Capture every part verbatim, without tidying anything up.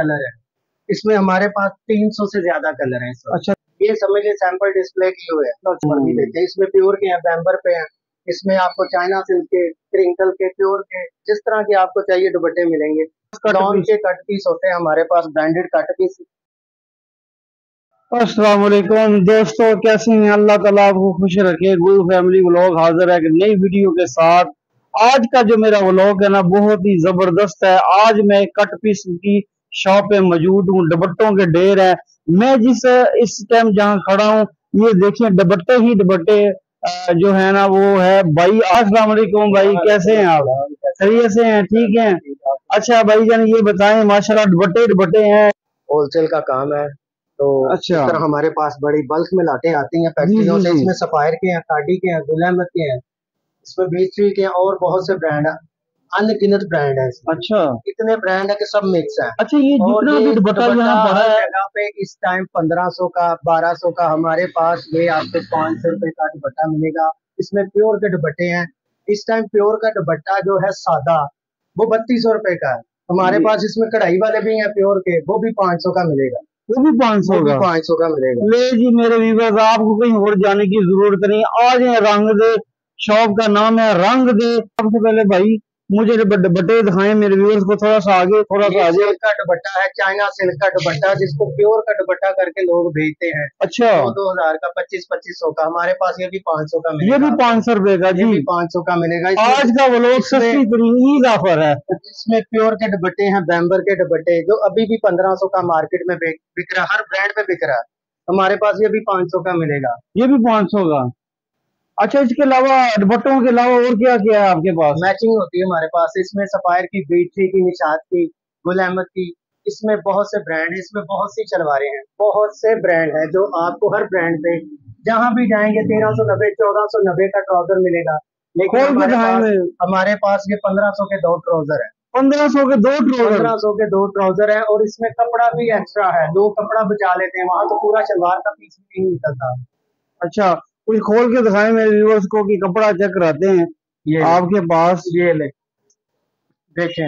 Colour है। इसमें हमारे पास तीन सौ से ज्यादा कलर हैं। अच्छा, ये समझिए सैंपल डिस्प्ले की हुए है। देखिए इसमें प्योर के हैं, बैम्बर पे हैं। इसमें आपको चाइना सिल्क के, क्रिंकल के, प्योर के, जिस तरह के आपको चाहिए दुपट्टे मिलेंगे। लॉन के कट पीस होते हैं हमारे पास, ब्रांडेड कट पीस। अस्सलाम वालेकुम दोस्तों, कैसे हैं? अल्लाह ताला आपको खुश रखे। गुरु फैमिली व्लॉग हाजिर है एक नई वीडियो के साथ। आज का जो मेरा व्लॉग है ना, बहुत ही जबरदस्त है। आज मैं कट पीस की शॉप पे मौजूद हूँ, दुपट्टों के ढेर है। मैं जिस इस टाइम जहाँ खड़ा हूँ, ये देखिए दुपट्टे ही दुपट्टे जो है ना, वो है भाई। अस्सलाम वालेकुम भाई, कैसे हैं आप? खैरियत से हैं? ठीक हैं। अच्छा भाई जान, ये बताएं, माशाल्लाह दुपट्टे दुपट्टे हैं, होलसेल का काम है। तो अच्छा, इस तरह हमारे पास बड़ी बल्क में लाटे आती हैं फैक्ट्रियों से। इसमें सफायर के हैं, कार्डी के हैं, गुल अहमद के हैं, इसमें बीच के हैं और बहुत से ब्रांड है, अनगिनत ब्रांड है। अच्छा, इतने ब्रांड है कि सब मिक्स है। अच्छा, ये जितना भी दुपट्टा यहाँ पड़ा हर है जगह पे इस टाइम पंद्रह सौ का, बारह सौ का, हमारे पास ये आपको पाँच सौ रुपए का दुपट्टा मिलेगा। इसमें प्योर के दुपट्टे हैं। इस टाइम प्योर का दुपट्टा जो है सादा, वो बत्तीस सौ रुपए का है हमारे पास। इसमें कढ़ाई वाले भी हैं प्योर के, वो भी पाँच सौ का मिलेगा। वो भी पाँच सौ का पाँच सौ का मिलेगा। ले जी मेरे व्यूअर्स, आपको कहीं और जाने की जरूरत नहीं। आज है रंग दे, शॉप का नाम है रंग दे। सबसे पहले भाई मुझे दुपट्टे दिखाएं मेरे व्यूअर्स को, थोड़ा सा आगे, थोड़ा सा आगे। सिल्क का दुपट्टा है, चाइना सिल्क का दुपट्टा, जिसको प्योर का दुपट्टा करके लोग भेजते हैं। अच्छा, दो दो हजार का, पच्चीस पच्चीस सौ का। हमारे पास ये भी पाँच सौ का मिलेगा। ये भी पाँच सौ रुपए का जी, ये भी पाँच सौ का मिलेगा। आज का वो लोग सस्ती तरीन ऑफर है। इसमें प्योर के दुपट्टे हैं, बैम्बर के दुपट्टे, जो अभी भी पंद्रह सौ का मार्केट में बिक रहा, हर ब्रांड पे बिक रहा है। हमारे पास ये भी पाँच सौ का मिलेगा। ये भी पाँच सौ का। अच्छा, इसके अलावा दुपट्टों के अलावा और क्या क्या है आपके पास? मैचिंग होती है हमारे पास। इसमें सफायर की, बीट्री की, निशात की, गुल अहमद की, इसमें बहुत से ब्रांड है। इसमें बहुत सी चलवारें हैं, बहुत से ब्रांड है, जो आपको हर ब्रांड पे जहाँ भी जाएंगे तेरह सौ नब्बे, चौदह सौ नब्बे का ट्राउजर मिलेगा। लेकिन हमारे पास, हमारे पास ये पंद्रह सौ के दो ट्राउजर है। पंद्रह सौ के दो ट्राउजर पंद्रह सौ के दो ट्राउजर है। और इसमें कपड़ा भी एक्स्ट्रा है, लोग कपड़ा बचा लेते हैं, वहां तो पूरा शलवार का पीस भी नहीं निकलता। अच्छा, कुछ खोल के दिखाएं मेरे व्यूअर्स को कि कपड़ा चेक कराते हैं। ये आपके पास, ये ले देखें,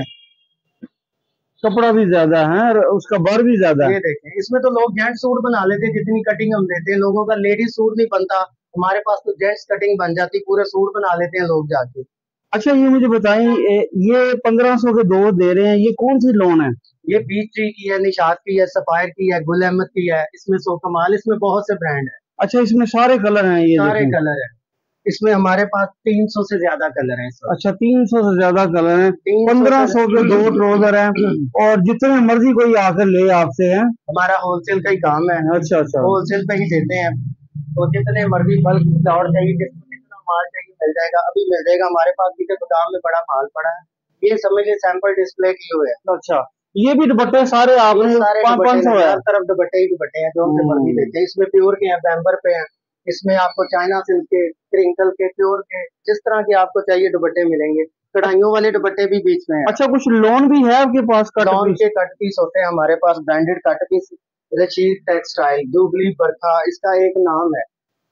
कपड़ा भी ज्यादा है, उसका बर भी ज्यादा है। ये देखें, इसमें तो लोग जेंट्स सूट बना लेते हैं, जितनी कटिंग हम देते हैं। लोगों का लेडीज सूट नहीं बनता, हमारे पास तो जेंट्स कटिंग बन जाती, पूरे सूट बना लेते हैं लोग जाके। अच्छा, ये मुझे बताएं, ये पंद्रह सौ के दो दे रहे हैं, ये कौन सी लोन है? ये बीच ट्री की है, निशात की है, सफायर की है, गुल अहमद की है, इसमें सो कमाल, इसमें बहुत से ब्रांड है। अच्छा, इसमें सारे कलर हैं? ये सारे कलर है। इसमें हमारे पास तीन सौ से ज्यादा कलर हैं। अच्छा, तीन सौ से ज्यादा कलर हैं। पंद्रह सौ के दो ट्राउजर हैं, और जितने मर्जी कोई आकर ले आपसे है। हमारा होलसेल का ही काम है। अच्छा अच्छा, होलसेल पे ही देते हैं, तो जितने मर्जी बल्क और चाहिए, जितना माल चाहिए मिल जाएगा, अभी मिल जाएगा। हमारे पास भी गोदाम में बड़ा माल पड़ा है। ये समझिए सैंपल डिस्प्ले की हुए है। अच्छा, ये भी दुपट्टे सारे आपने पाँच सौ है? हर तरफ दुपट्टे ही दुपट्टे हैं, जो हमसे मर्जी लेते हैं। इसमें प्योर के हैं, बैम्बर पे हैं। इसमें आपको चाइना सिल्क के, क्रिंकल के, प्योर के, जिस तरह के आपको चाहिए दुपट्टे मिलेंगे। कढ़ाइयों वाले दुपट्टे भी बीच में हैं। अच्छा, कुछ लोन भी है आपके पास? लॉन के कट पीस होते हैं हमारे पास, branded cut piece. Rashid textile, Jubilee, Barkha, इसका एक नाम है।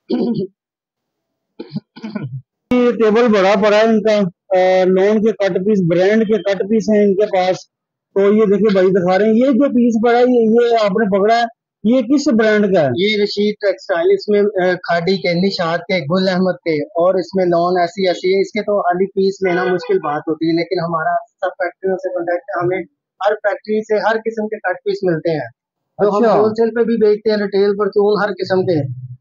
ये टेबल बड़ा पड़ा है इनका, लोन के कट पीस, ब्रांड के कट पीस हैं इनके पास। तो ये देखिए भाई दिखा रहे हैं, ये जो पीस पड़ा है, ये, ये आपने पकड़ा है, ये किस ब्रांड का है? ये रशीद टेक्सटाइल, इसमें खादी के, निशात के, गुल अहमद के, और इसमें लॉन ऐसी ऐसी है। इसके तो खाली पीस लेना मुश्किल बात होती है, लेकिन हमारा सब फैक्ट्रियों से कॉन्टेक्ट है। हमें हर फैक्ट्री से हर किस्म के कट पीस मिलते हैं, जो अच्छा। हम होलसेल पे भी बेचते हैं, रिटेल पर चूल हर किस्म के।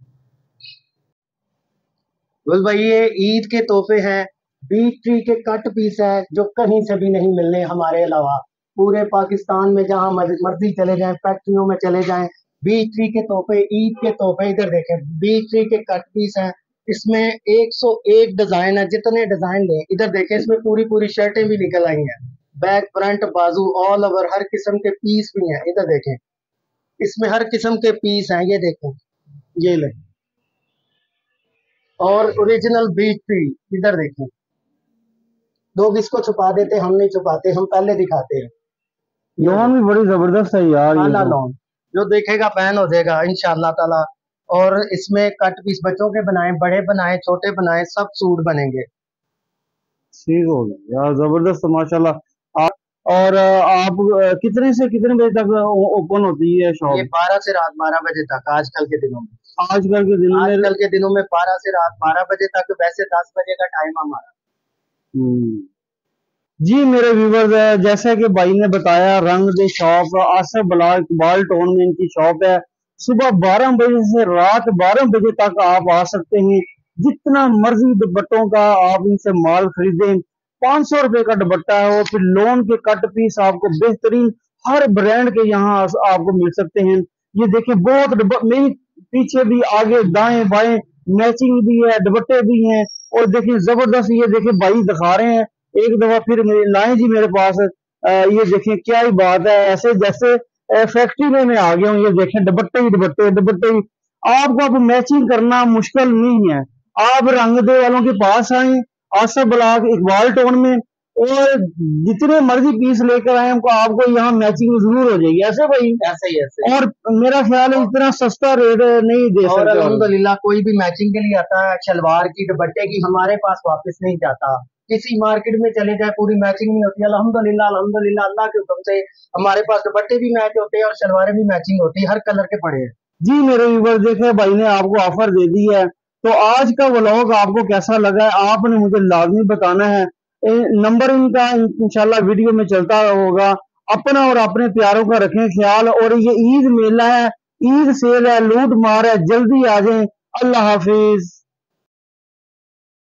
बोल भाई, ये ईद के तोहफे हैं, बीच ट्री के कट पीस है, जो कहीं से भी नहीं मिलने हमारे अलावा। पूरे पाकिस्तान में जहां मर्जी चले जाएं, फैक्ट्रियों में चले जाएं, बीच ट्री के तोहफे, ईद के तोहफे। इधर देखें, बीच ट्री के कट पीस हैं। इसमें एक सौ एक डिजाइन है, जितने डिजाइन लें। इधर देखें, इसमें पूरी पूरी शर्टें भी निकल आई हैं, बैक, फ्रंट, बाजू, ऑल ओवर हर किस्म के पीस भी हैं। इधर देखें, इसमें हर किस्म के पीस हैं। ये देखें, ये ले, और ओरिजिनल बीच ट्री। इधर देखें, लोग इसको छुपा देते, हम नहीं छुपाते, हम पहले दिखाते हैं। लॉन भी बड़ी जबरदस्त है यार, आला लॉन, जो देखेगा फैन हो जाएगा इंशाल्लाह ताला। और इसमें कट पीस बच्चों के बनाए, बड़े बनाए, छोटे बनाए, सब सूट बनेंगे। ठीक हो गया यार, जबरदस्त माशाल्लाह। और अ, आप अ, कितने से कितने बजे तक ओपन होती है ये शॉप? बारह से रात बारह बजे तक आजकल के दिनों में। आजकल के दिनों में। आजकल के दिनों में बारह से रात बारह बजे तक, वैसे दस बजे का टाइम हमारा। हम्म। जी मेरे व्यूवर्स, जैसा कि भाई ने बताया, रंग दे शॉप आसफ बलाल इकबाल टाउन में इनकी शॉप है। सुबह बारह बजे से रात बारह बजे तक आप आ सकते हैं। जितना मर्जी दुपट्टों का आप इनसे माल खरीदें। पाँच सौ रुपए का दुपट्टा है और फिर लोन के कट पीस आपको बेहतरीन हर ब्रांड के यहाँ आपको मिल सकते हैं। ये देखिए बहुत दुप- मेरी पीछे भी आगे दाएं बाएं मैचिंग भी है, दुपट्टे भी हैं। और देखिए जबरदस्त, ये देखिए भाई दिखा रहे हैं। एक दफा फिर मेरे लाएं जी मेरे पास। अ, ये देखें क्या ही बात है, ऐसे जैसे अ, फैक्ट्री में मैं आ गया हूँ। ये देखें दुपट्टे ही दुपट्टे दुपट्टे ही। आपको अब मैचिंग करना मुश्किल नहीं है। आप रंग दे वालों के पास आए, आसफ ब्लॉक इकबाल टाउन में, और जितने मर्जी पीस लेकर आए हमको आपको यहाँ मैचिंग जरूर हो जाएगी। ऐसे भाई? ऐसे ही ऐसे ही। और मेरा ख्याल है इतना सस्ता रेट नहीं दे और सकते। और अल्हम्दुलिल्लाह कोई भी मैचिंग के लिए आता है शलवार की दुपट्टे की, हमारे पास वापस नहीं जाता। किसी मार्केट में चले जाए पूरी मैचिंग नहीं होती। अल्हम्दुलिल्लाह अल्हम्दुलिल्लाह अल्लाह के हुक्म से हमारे पास दुपट्टे भी मैच होते हैं और शलवारें भी मैचिंग होती है, हर कलर के पड़े हैं। जी मेरे व्यूवर, देखे भाई ने आपको ऑफर दे दी है। तो आज का व्लॉग आपको कैसा लगा है आपने मुझे लाजमी बताना है। ए, नंबर इनका इंशाल्लाह वीडियो में चलता होगा। अपना और अपने प्यारों का रखें ख्याल। और ये ईद मेला है, ईद सेल है, लूट मार है, जल्दी आ जाएं। अल्लाह हाफिज।